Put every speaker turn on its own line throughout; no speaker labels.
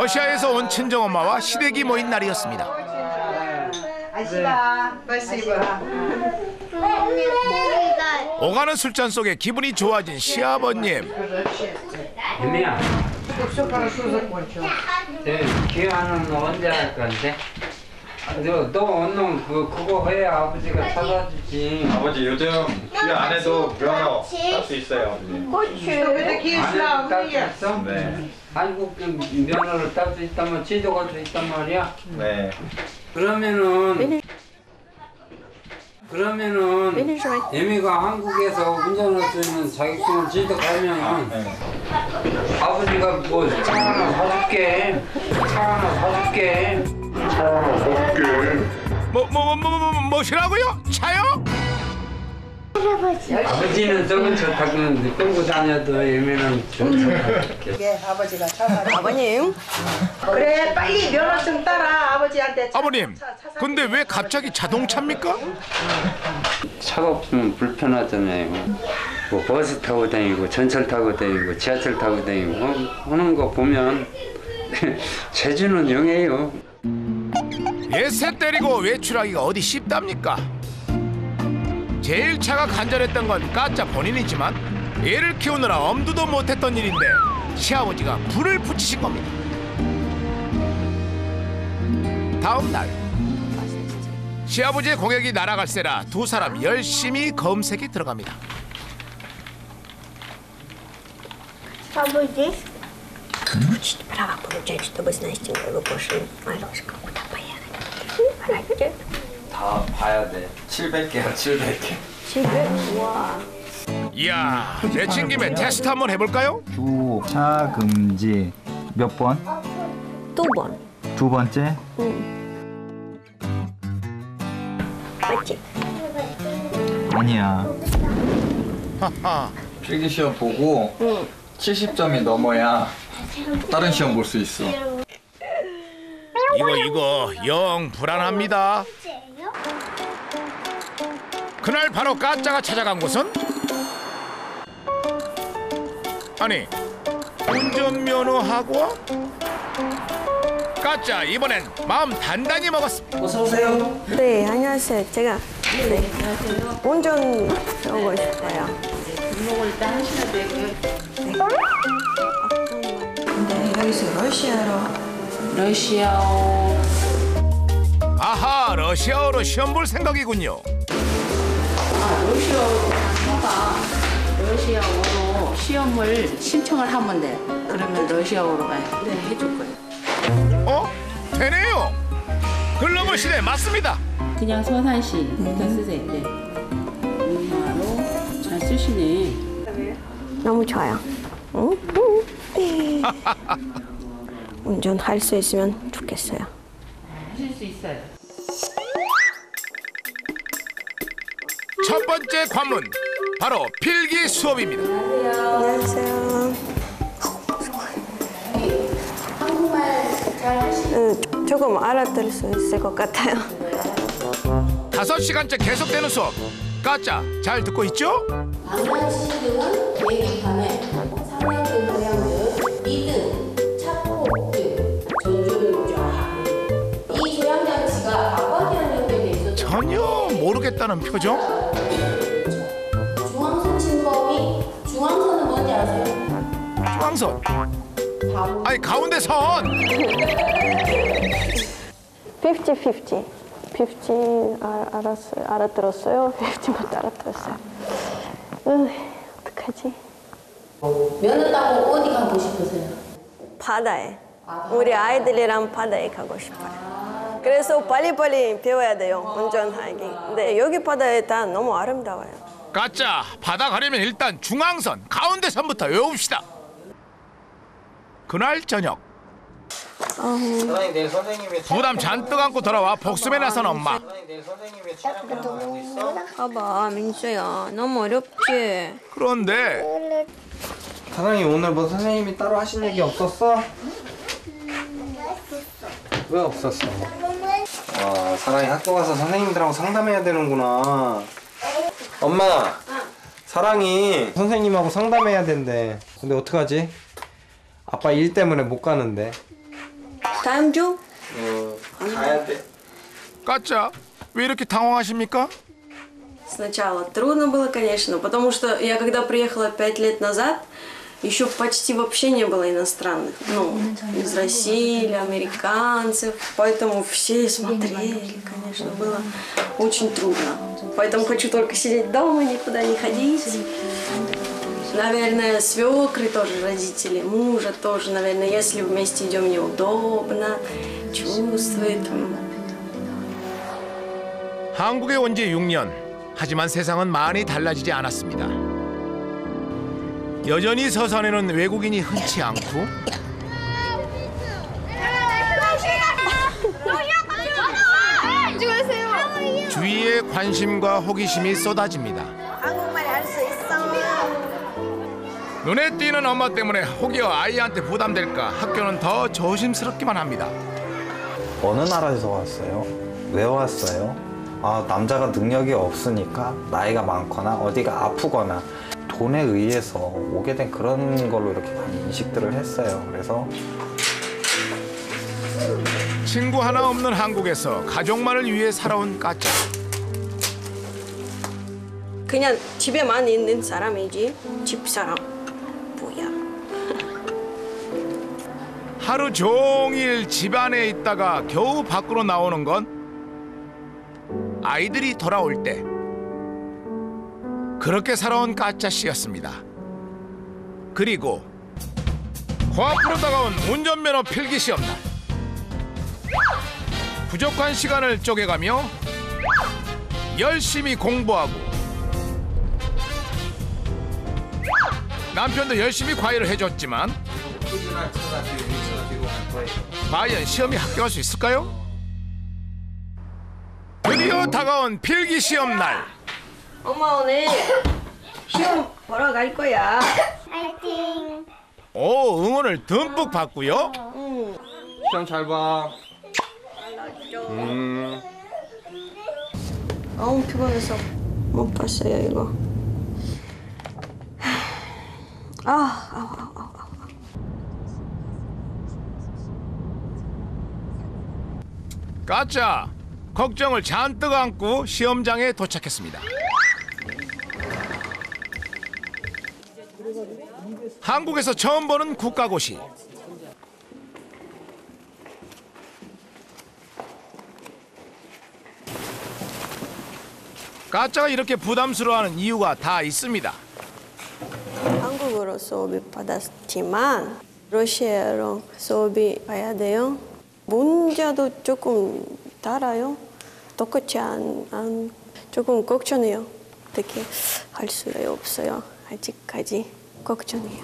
러시아에서 온 친정엄마와 시댁이 모인 날이었습니다. 오가는 술잔 속에 기분이 좋아진 시아버님.
애미야, 기회는 언제 할 건데? 너 오늘 그거 해야 아버지가 찾아주지.
아버지 요즘 기회 안 해도 면허 딸 수 있어요.
안 딸 수 있어?
네.
한국 면허를 딸 수 있다면 취득할 수 있단 말이야?
네.
그러면은 애미가 한국에서 운전할 수 있는 자격증을 취득하면 아버지가 뭐 차 하나 사줄게.
뭐시라고요? 차요?
아버지는 저건 좋다고 끌고 다녀도 애미는 좋다.
이게 아버지가 차가.
아버님.
그래 빨리 면허증 따라 아버지한테.
아버님, 근데 왜 갑자기 자동차입니까?
차가 없으면 불편하잖아요. 뭐 버스 타고 다니고 전철 타고 다니고 지하철 타고 다니고 하는 거 보면 제주는 영해요.
예세 때리고 외출하기가 어디 쉽답니까? 제일 차가 간절했던 건 까짜 본인이지만 애를 키우느라 엄두도 못했던 일인데 시아버지가 불을 붙이신 겁니다. 다음 날 시아버지의 공약이 날아갈세라 두 사람 열심히 검색에 들어갑니다.
아버지? Права получать, чтобы значит его пошли. Малышка, куда поехать?
다 봐야 돼. 700개야 700개.
집에? 와.
이야, 내친 김에 테스트 한번 해볼까요?
주차 금지 몇 번?
2번.
두 번째?
응. 맞지?
아니야.
하하.
필기 시험 보고 70점이 넘어야 다른 시험 볼 수 있어.
이거 영 불안합니다. 그날 바로 까짜가 찾아간 곳은 아니 운전면허 학원? 까짜 이번엔 마음 단단히 먹었습니다.
어서 오세요.
네, 안녕하세요. 제가 운전 하고 싶어요.
등록을 일단 하셔야 되고요.
근데 여기서
러시아어.
아하, 러시아어로 시험 볼 생각이군요.
러시아어로 시험을 신청을 하면 돼. 그러면 러시아어로 해줄 거예요.
어? 되네요. 글로벌 시대 맞습니다.
그냥 서산시부터 쓰세요. 네. 바로 잘 쓰시네.
너무 좋아요. 응? 운전할 수 있으면 좋겠어요.
하실 수 있어요.
첫 번째 관문 바로 필기 수업입니다.
안녕하세요.
한국말 잘 하시는.
조금 알아들을 수 있을 것 같아요.
5시간째 계속되는 수업. 까짜 잘 듣고 있죠?
방향시 등은 계기판에 상행등 방향등 2등 차폭 등 전조좌 이 조향장치가 앞바퀴랑 연결돼 있어서
전혀 모르겠다는 표정?
중앙선 침범이 중앙선은 뭔지 아세요?
중앙선. 아니 가운데 선.
50-50. 50 알았어요. 알아들었어요. 50못 알아들었어요. 어떡하지?
면허 따고 어디 가고 싶으세요?
바다에. 우리 아이들이랑 바다에 가고 싶어요. 그래서 빨리빨리 배워야 돼요. 운전하기. 근데 여기 바다에 다 너무 아름다워요.
까짜 바다 가려면 일단 중앙선 가운데 선부터 외웁시다. 그날 저녁
사장님 내일 선생님이
부담 잔뜩 안고 돌아와 복습에 나선 엄마.
사장님 내일 선생님이 촬영 가고 있어?
봐봐, 민수야. 너무 어렵지?
그런데
사장님 오늘 뭐 선생님이 따로 하신 얘기 없었어? 왜 없었어? 와 사랑이 학교 가서 선생님들하고 상담해야 되는구나. 엄마 사랑이 선생님하고 상담해야 된대. 근데 어떡하지? 아빠 일 때문에 못 가는데.
다음 주?
가야 돼.
까짜 왜 이렇게 당황하십니까?
Сначала трудно было, конечно, потому что я когда приехала 5 лет назад, еще почти вообще не было иностранных, ну, из России или американцев, поэтому все смотрели, конечно, было очень трудно. Поэтому хочу только сидеть дома, никуда не ходить. Наверное, свекры тоже, родители, мужа тоже, наверное, если вместе идем неудобно, чувствует.
한국에 온 지 6년. 하지만 세상은 많이 달라지지 않았습니다. 여전히 서산에는 외국인이 흔치 않고 주위에 관심과 호기심이 쏟아집니다.
한국말 할 수 있어.
눈에 띄는 엄마 때문에 혹여 아이한테 부담될까 학교는 더 조심스럽기만 합니다.
어느 나라에서 왔어요? 왜 왔어요? 아, 남자가 능력이 없으니까 나이가 많거나 어디가 아프거나 돈에 의해서 오게 된 그런 걸로 이렇게 많이 인식들을 했어요. 그래서
친구 하나 없는 한국에서 가족만을 위해 살아온 까짜.
그냥 집에만 있는 사람이지 집사람 뭐야.
하루 종일 집 안에 있다가 겨우 밖으로 나오는 건 아이들이 돌아올 때. 그렇게 살아온 까짜 씨였습니다. 그리고 코앞으로 다가온 운전면허 필기 시험 날. 부족한 시간을 쪼개가며 열심히 공부하고 남편도 열심히 과외를 해줬지만 과연 시험에 합격할 수 있을까요? 드디어 다가온 필기 시험 날.
엄마 오늘 시험 보러 갈 거야.
오, 응원을 듬뿍 받고요.
시험 잘 봐.
아우 피곤해서 못 봤어요 이거.
까짜 걱정을 잔뜩 안고 시험장에 도착했습니다. 한국에서 처음 보는 국가고시. 까짜가 이렇게 부담스러워하는 이유가 다 있습니다.
한국어로 수업을 받았지만 러시아어로 수업이 봐야 돼요. 문제도 조금 달아요. 똑같지 않 조금 걱정해요. 어떻게 할 수 없어요. 아직까지 걱정해요.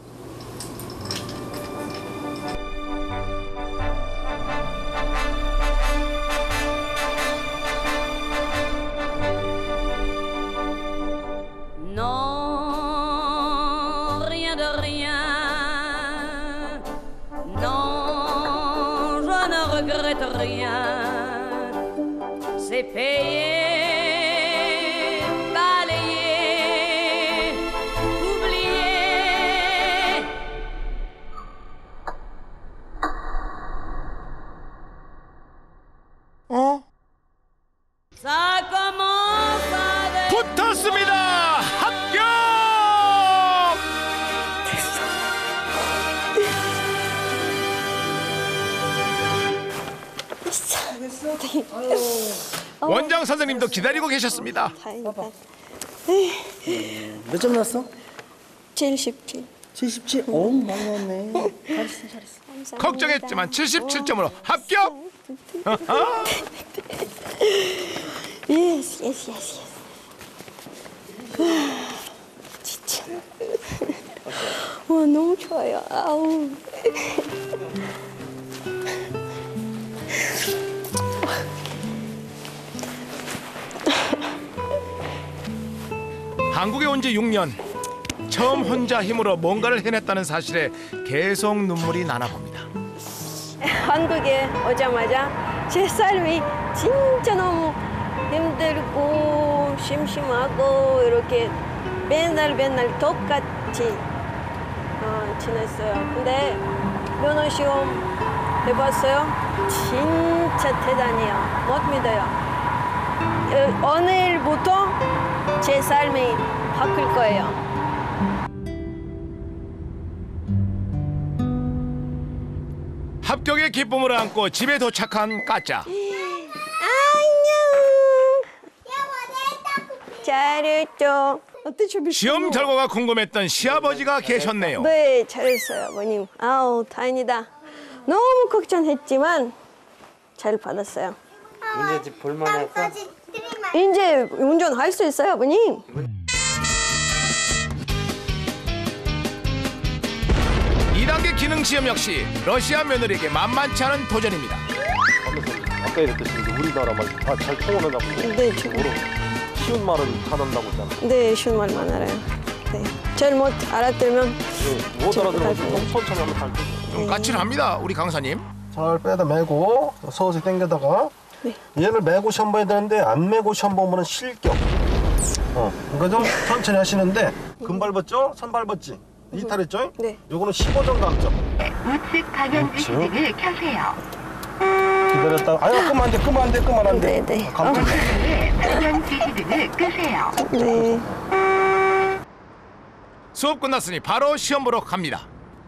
Non, rien de rien. Non, je ne regrette rien. C'est payé, balayé, oublié.
어?
Ça commence avec.
붙었습니다. 합격! 원장 선생님도 기다리고 계셨습니다.
다행이다.
몇 점 났어?
77.
77? 어우, 많이 났네. 잘했어.
걱정했지만 77점으로 합격!
예스, 예스, 예스, 예스. 진짜. 와, 너무 좋아요. 아우.
한국에 온 지 6년. 처음 혼자 힘으로 뭔가를 해냈다는 사실에 계속 눈물이 나나 봅니다.
한국에 오자마자 제 삶이 진짜 너무 힘들고 심심하고 이렇게 맨날 똑같이 지냈어요. 근데 면허 시험 해봤어요? 진짜 대단해요. 못 믿어요. 오늘부터 제 삶이 바뀔 거예요.
합격의 기쁨을 안고 집에 도착한 까짜.
안녕. 잘했죠.
시험 결과가 궁금했던 시아버지가 계셨네요.
네, 잘했어요, 아버님. 아우, 다행이다. 너무 걱정했지만 잘 받았어요.
문제집 볼만했어?
이제 운전할 수 있어요, 아버님.
2단계 기능 시험 역시 러시아 며느리에게 만만치 않은 도전입니다.
아까 이랬듯이 우리나라말 다 잘 통하나 보고.
네, 저
쉬운 말은 잘한다고 했잖아.
네, 쉬운 말만 알아요. 네. 잘못 알아들면
못 알아들으면 좀 천천히 하면 잘 되죠.
좀 까칠합니다, 우리 강사님.
잘 빼다 매고 서서히 당겨다가 얘를 매고 시험 봐야 되는데 안 매고 시험 보면 실격. 그러니까 좀 천천히 하시는데 금 밟았죠? 선 밟았지? 이탈했죠?
네.
요거는 15점 감점.
우측 방향 지시등을 켜세요.
기다렸다가 아유 끄면 안 돼, 끄면 안 돼, 끄면 안 돼.
네.
감점.
방향 지시등을 끄세요.
네.
수업 끝났으니 바로 시험 보러 갑니다.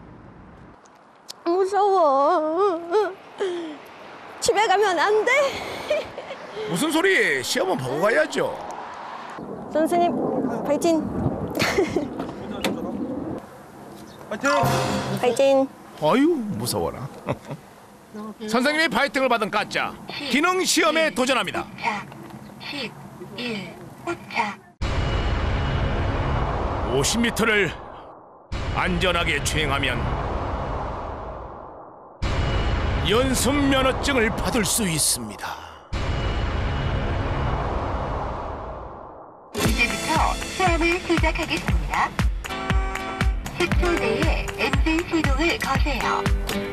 무서워. 집에 가면 안 돼.
무슨 소리? 시험은 보고 가야죠.
선생님, 파이팅.
파이팅!
파이팅.
아유, 무서워라. 선생님이 파이팅을 받은 까짜. 기능 시험에 도전합니다.
11, 포착.
50m를 안전하게 주행하면 연습 면허증을 받을 수 있습니다.
이제부터 시험을 시작하겠습니다. 10초 내에 엔진 시동을 거세요.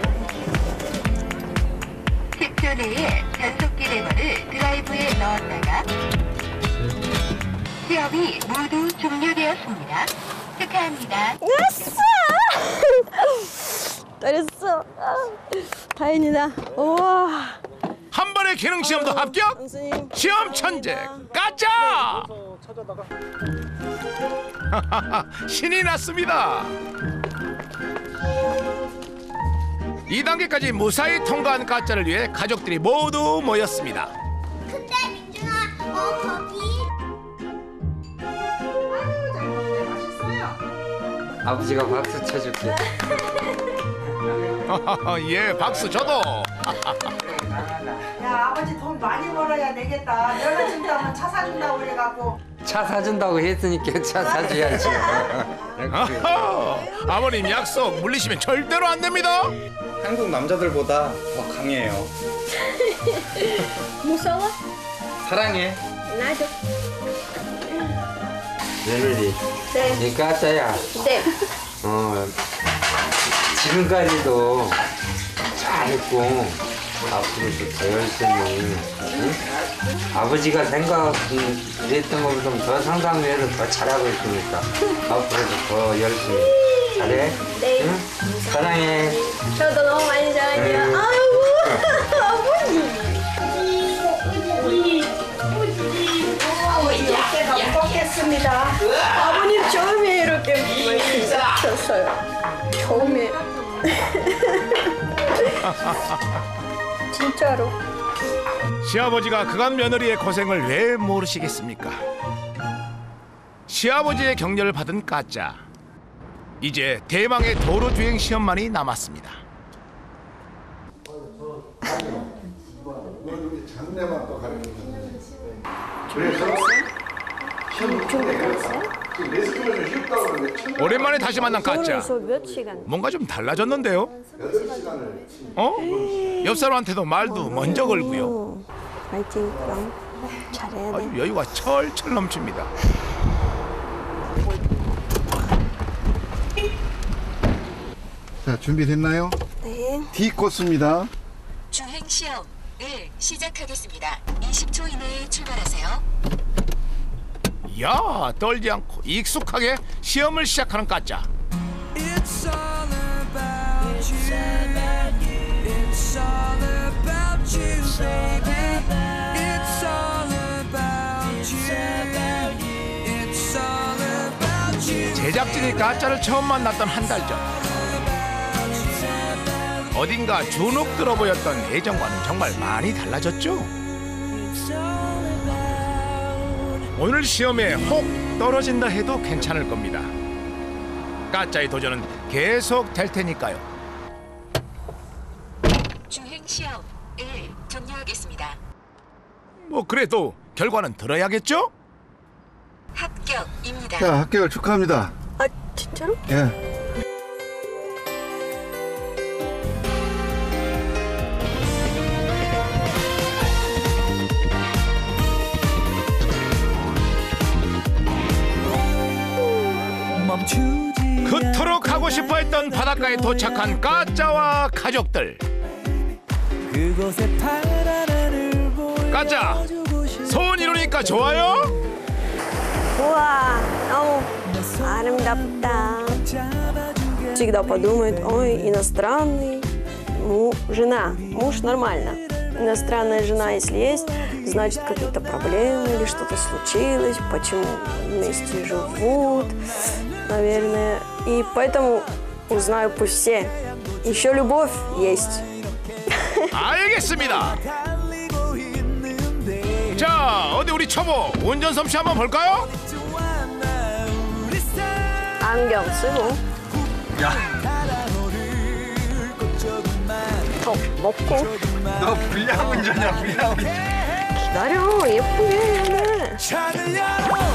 10초 내에 변속기 레버를 드라이브에 넣었다가 시험이 모두 종료되었습니다. 축하합니다.
됐어. 잘했어. 다행이다. 우와.
한 번의 기능 시험도 합격?
선생님.
시험 천재 까짜! 신이 났습니다. 2단계까지 무사히 통과한 까짜를 위해 가족들이 모두 모였습니다.
근데 민준아, 거기.
아버지가 박수 쳐줄게.
예, 박수 저도.
야, 아버지 돈 많이 벌어야 되겠다. 면허증 따면 차 사준다고 그래갖고.
차 사준다고 했으니까 차 사줘야지.
아하, 아버님 약속 물리시면 절대로 안 됩니다.
한국 남자들보다 더 강해요.
무서워?
사랑해.
나도.
며느리,
네.
이 까짜야.
네.
지금까지도 잘했고 앞으로도 더 열심히. 응? 아버지가 생각했던 것보다 더 상상해서 더 잘하고 있으니까 앞으로도 더 열심히 잘해.
네.
응? 사랑해.
저도 너무 많이 사랑해요. 아이고, 아버님.
어깨가 무겁겠습니다.
아버님 처음에 이렇게 말씀 쳤어요. 처음에. 진짜로.
시아버지가 그간 며느리의 고생을 왜 모르시겠습니까? 시아버지의 격려를 받은 까짜. 이제 대망의 도로 주행 시험만이 남았습니다. 오랜만에 다시 만난 까짜.
도로에서 몇 시간?
뭔가 좀 달라졌는데요? 어? 옆 사람한테도 말도 먼저 걸고요.
파이팅 그럼 잘해야 돼.
아주 여유가 철철 넘칩니다.
자, 준비됐나요?
네.
D 코스입니다.
주행 시험을 시작하겠습니다. 20초 이내에 출발하세요.
야, 떨지 않고 익숙하게 시험을 시작하는 까짜.
It's all about you. It's all
제작진이 가짜를 처음 만났던 한 달 전, 어딘가 주눅 들어 보였던 예전과는 정말 많이 달라졌죠. 오늘 시험에 혹 떨어진다 해도 괜찮을 겁니다. 가짜의 도전은 계속 될 테니까요.
주행 시험을 종료하겠습니다.
뭐 그래도 결과는 들어야겠죠?
합격입니다.
자, 합격을 축하합니다.
아 진짜로?
예.
그토록 가고 싶어했던 바닷가에 도착한 가짜와 가족들. 가짜, 소원 이루니까 좋아요?
우와, 너무 아름답다. Всегда подумают, ой, иностранный, жена, муж нормально. Иностранная жена, если есть, значит какие-то проблемы или что-то случилось, почему вместе живут, наверное. И поэтому узнаю пусть все. Еще любовь есть.
알겠습니다. 자, 어디 우리 초보 운전 솜씨 한번 볼까요?
안경 쓰고.
야,
먹고.
너 불량 운전이야, 불량 운전.
기다려, 예쁘게 해야 돼.